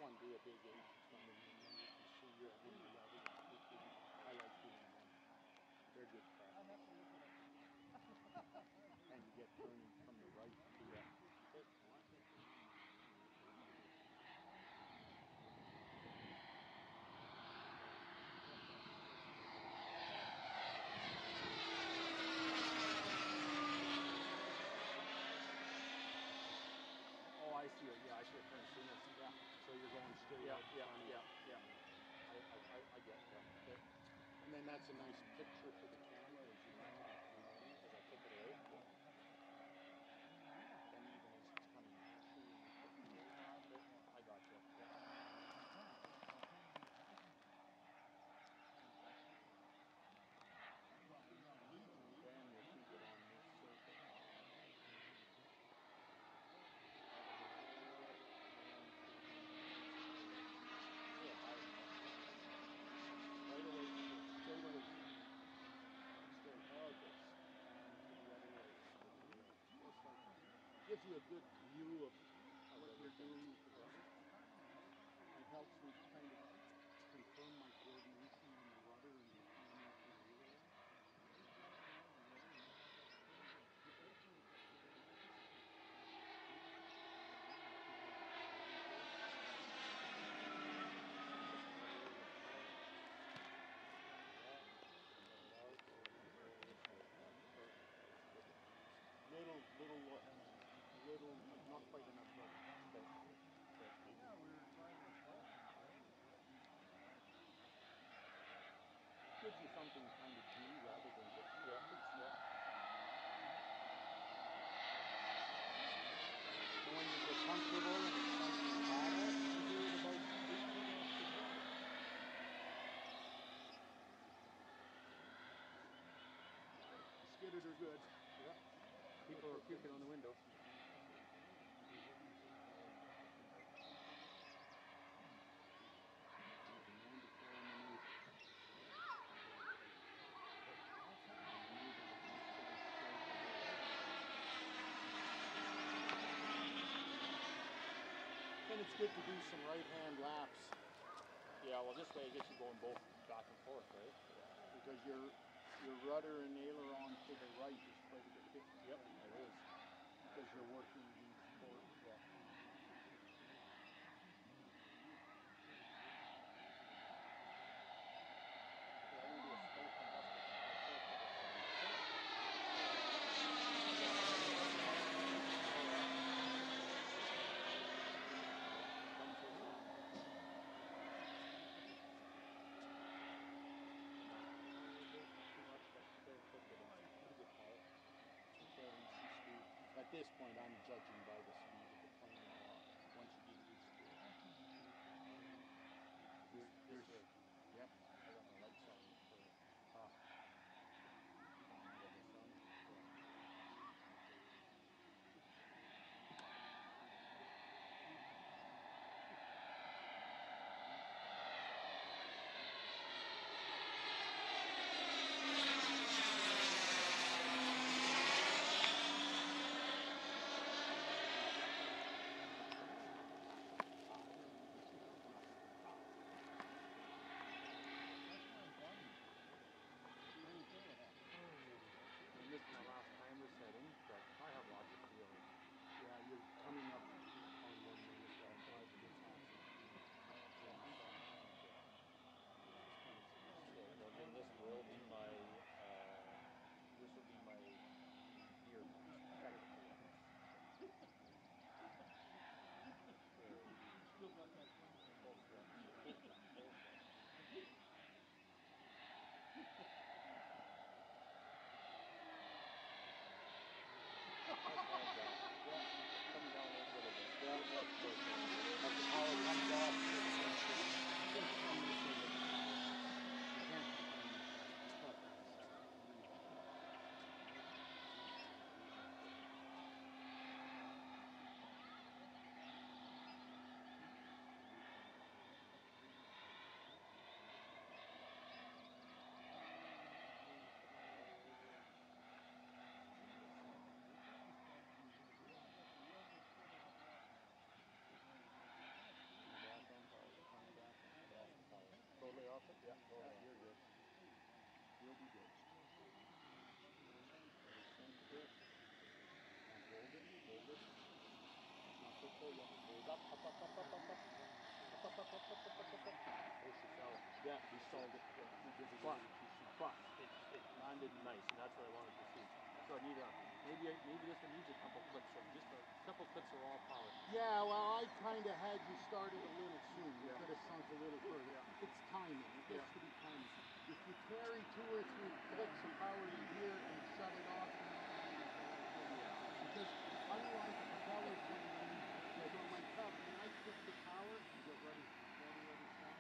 one, do a big 80-20, and then you can see your level. I like doing them. They're good practice. I'll have to look it up again. And you get turning from the right too. Oh, I see it. Yeah, I should have turned sooner. Yeah. So you're going straight out in front of you. Yeah. I get you. Okay. And then that's a nice picture for the camera as you land as I take it away. And even as it's coming at you and you're putting it away. I got you. Then you'll keep it on this circle. Straight away. Straight. Okay. And to the other way. Just like that. Gives you a good view of what you're doing with the bike. It helps me kind of confirm my coordination on the rudder and the camera to the aileron. Little, not quite enough rudder. Yeah, we were trying to slow him. Gives you something to kind of do rather than just And when you get comfortable and it's nice and paddle, you do it about 8 feet off the ground. Skidded are good. Yeah. People are puking on the window. And it's good to do some right-hand laps. Yeah, well this way I guess you're going both back and forth, right? Because your rudder and aileron to the right is quite a bit different. Yep, it is. Because you're working against port. Yeah. At this point, I'm judging by the speed of the plane once you get used to it. Yep. I got my lights on for the sun. off it? Yeah, go ahead. You're good. You'll be good. Send this. And hold it, hold it. Not so full yet. Hold up, up, up, up, up, up, up. Up, up, up, up, up, up, up, up, up. Oh, she fell. Yeah, we sold it. We did it. But it landed nice, and that's what I wanted to see. So I need maybe this one needs a couple clips. So just a couple clips of raw power. Yeah, well, I kind of had you started a little soon. You could have sunk a little further. It's timing. It has to be timing. If you carry 2 or 3 clicks of power in here and shut it off, you're not running the volatility. Because unlike propellers, like on my cup, when I click the power, you go ready, stop.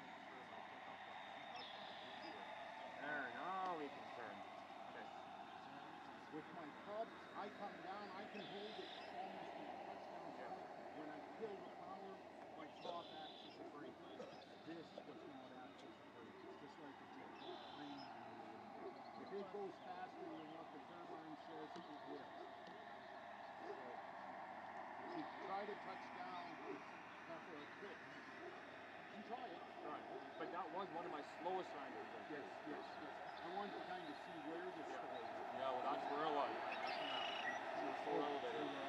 There, now we can turn. Okay. With my clubs, I come down, I can hold it almost to the touchdown point. When I kill the power, my top acts as a brake. This does not act as a brake. It's just like a jet. It's green. If it goes faster than what the turbine says, it will. So, if you try to touch down, it's tougher a click. You can try it. Right. But that was one of my slowest landings. Yes. I wanted to kind of see where the stall was. Yeah, well, that's where it was. Right up and out. Full elevator.